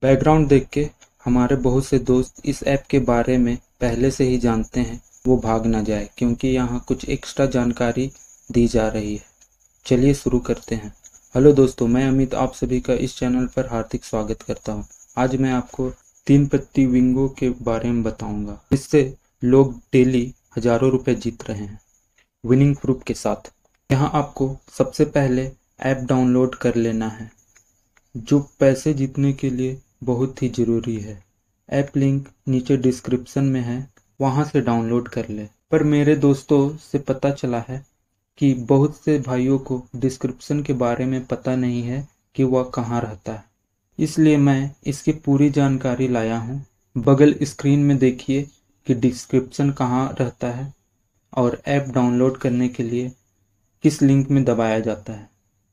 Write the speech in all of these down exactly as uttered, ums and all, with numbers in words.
Background देख के हमारे बहुत से दोस्त इस ऐप के बारे में पहले से ही जानते हैं, वो भाग ना जाए क्योंकि यहाँ कुछ एक्स्ट्रा जानकारी दी जा रही है। चलिए शुरू करते हैं। हेलो दोस्तों, मैं अमित आप सभी का इस चैनल पर हार्दिक स्वागत करता हूँ। आज मैं आपको तीन पत्ती विंगो के बारे में बताऊंगा, जिससे लोग डेली हजारों रुपए जीत रहे हैं विनिंग प्रूफ के साथ। यहाँ आपको सबसे पहले ऐप डाउनलोड कर लेना है, जो पैसे जीतने के लिए बहुत ही ज़रूरी है। ऐप लिंक नीचे डिस्क्रिप्शन में है, वहाँ से डाउनलोड कर ले। पर मेरे दोस्तों से पता चला है कि बहुत से भाइयों को डिस्क्रिप्शन के बारे में पता नहीं है कि वह कहाँ रहता है, इसलिए मैं इसकी पूरी जानकारी लाया हूँ। बगल स्क्रीन में देखिए कि डिस्क्रिप्शन कहाँ रहता है और ऐप डाउनलोड करने के लिए किस लिंक में दबाया जाता है।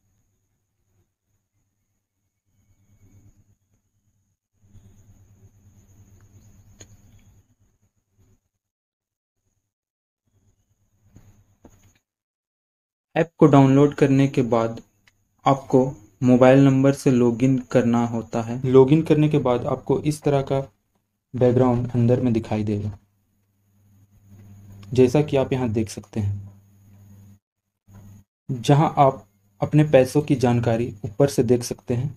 ऐप को डाउनलोड करने के बाद आपको मोबाइल नंबर से लॉगिन करना होता है। लॉगिन करने के बाद आपको इस तरह का बैकग्राउंड अंदर में दिखाई देगा, जैसा कि आप यहाँ देख सकते हैं, जहां आप अपने पैसों की जानकारी ऊपर से देख सकते हैं।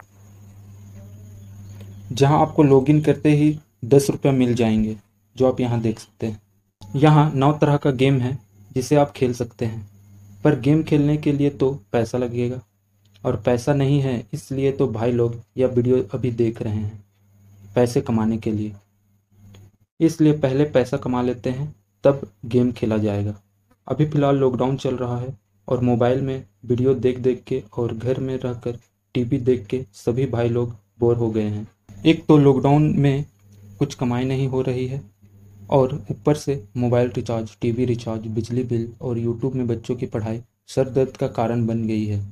जहां आपको लॉगिन करते ही दस रुपया मिल जाएंगे, जो आप यहाँ देख सकते हैं। यहाँ नौ तरह का गेम है जिसे आप खेल सकते हैं, पर गेम खेलने के लिए तो पैसा लगेगा और पैसा नहीं है, इसलिए तो भाई लोग यह वीडियो अभी देख रहे हैं पैसे कमाने के लिए। इसलिए पहले पैसा कमा लेते हैं, तब गेम खेला जाएगा। अभी फ़िलहाल लॉकडाउन चल रहा है और मोबाइल में वीडियो देख देख के और घर में रहकर टीवी देख के सभी भाई लोग बोर हो गए हैं। एक तो लॉकडाउन में कुछ कमाई नहीं हो रही है और ऊपर से मोबाइल रिचार्ज, टीवी रिचार्ज, बिजली बिल और यूट्यूब में बच्चों की पढ़ाई सर दर्द का कारण बन गई है।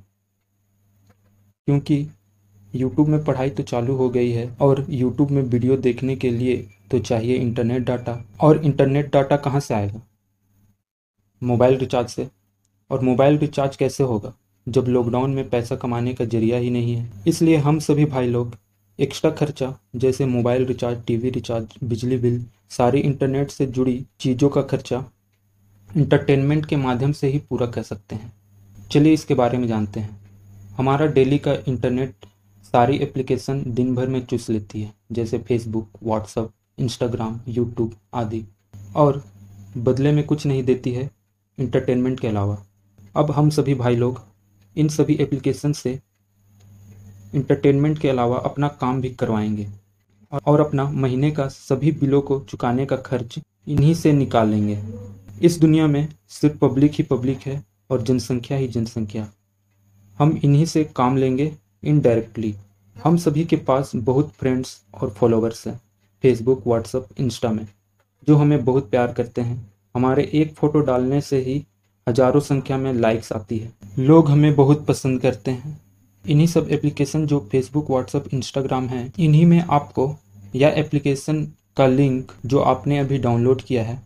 क्योंकि यूट्यूब में पढ़ाई तो चालू हो गई है और यूट्यूब में वीडियो देखने के लिए तो चाहिए इंटरनेट डाटा, और इंटरनेट डाटा कहाँ से आएगा? मोबाइल रिचार्ज से। और मोबाइल रिचार्ज कैसे होगा जब लॉकडाउन में पैसा कमाने का जरिया ही नहीं है? इसलिए हम सभी भाई लोग एक्स्ट्रा खर्चा जैसे मोबाइल रिचार्ज, टीवी रिचार्ज, बिजली बिल, सारी इंटरनेट से जुड़ी चीज़ों का खर्चा इंटरटेनमेंट के माध्यम से ही पूरा कर सकते हैं। चलिए इसके बारे में जानते हैं। हमारा डेली का इंटरनेट सारी एप्लीकेशन दिन भर में चूस लेती है, जैसे फेसबुक, व्हाट्सएप, इंस्टाग्राम, यूट्यूब आदि, और बदले में कुछ नहीं देती है इंटरटेनमेंट के अलावा। अब हम सभी भाई लोग इन सभी एप्लीकेशन से इंटरटेनमेंट के अलावा अपना काम भी करवाएंगे और अपना महीने का सभी बिलों को चुकाने का खर्च इन्हीं से निकालेंगे। इस दुनिया में सिर्फ पब्लिक ही पब्लिक है और जनसंख्या ही जनसंख्या। हम इन्हीं से काम लेंगे इनडायरेक्टली। हम सभी के पास बहुत फ्रेंड्स और फॉलोवर्स हैं फेसबुक, व्हाट्सएप, इंस्टा में, जो हमें बहुत प्यार करते हैं। हमारे एक फ़ोटो डालने से ही हजारों संख्या में लाइक्स आती है। लोग हमें बहुत पसंद करते हैं। इन्हीं सब एप्लीकेशन जो फेसबुक, व्हाट्सएप, इंस्टाग्राम हैं, इन्हीं में आपको यह एप्लीकेशन का लिंक जो आपने अभी डाउनलोड किया है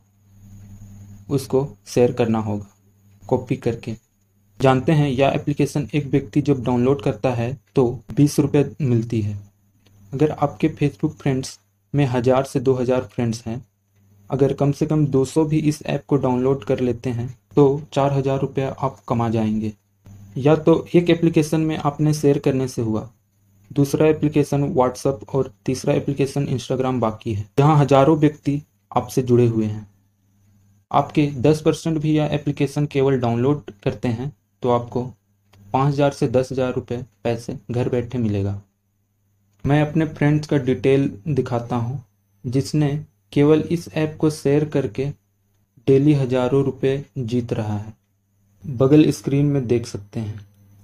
उसको शेयर करना होगा कॉपी करके। जानते हैं यह एप्लीकेशन एक व्यक्ति जब डाउनलोड करता है तो बीस रुपये मिलती है। अगर आपके फेसबुक फ्रेंड्स में हज़ार से दो हज़ार फ्रेंड्स हैं, अगर कम से कम दो सौ भी इस ऐप को डाउनलोड कर लेते हैं तो चार हज़ार रुपये आप कमा जाएंगे। या तो एक एप्लीकेशन में आपने शेयर करने से हुआ, दूसरा एप्लीकेशन व्हाट्सएप और तीसरा एप्लीकेशन इंस्टाग्राम बाकी है, जहां हजारों व्यक्ति आपसे जुड़े हुए हैं। आपके दस परसेंट भी यह एप्लीकेशन केवल डाउनलोड करते हैं तो आपको पाँच हज़ार से दस हज़ार रुपये पैसे घर बैठे मिलेगा। मैं अपने फ्रेंड्स का डिटेल दिखाता हूँ, जिसने केवल इस ऐप को शेयर करके डेली हजारों रुपये जीत रहा है। बगल स्क्रीन में देख सकते हैं।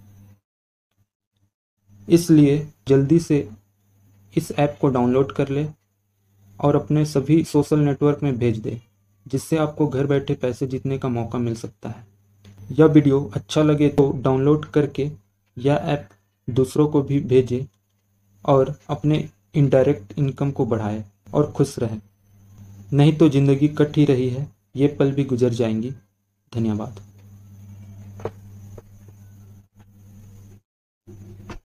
इसलिए जल्दी से इस ऐप को डाउनलोड कर ले और अपने सभी सोशल नेटवर्क में भेज दे, जिससे आपको घर बैठे पैसे जीतने का मौका मिल सकता है। यह वीडियो अच्छा लगे तो डाउनलोड करके यह ऐप दूसरों को भी भेजे और अपने इनडायरेक्ट इनकम को बढ़ाए और खुश रहे। नहीं तो ज़िंदगी कट ही रही है, ये पल भी गुजर जाएंगी। धन्यवाद।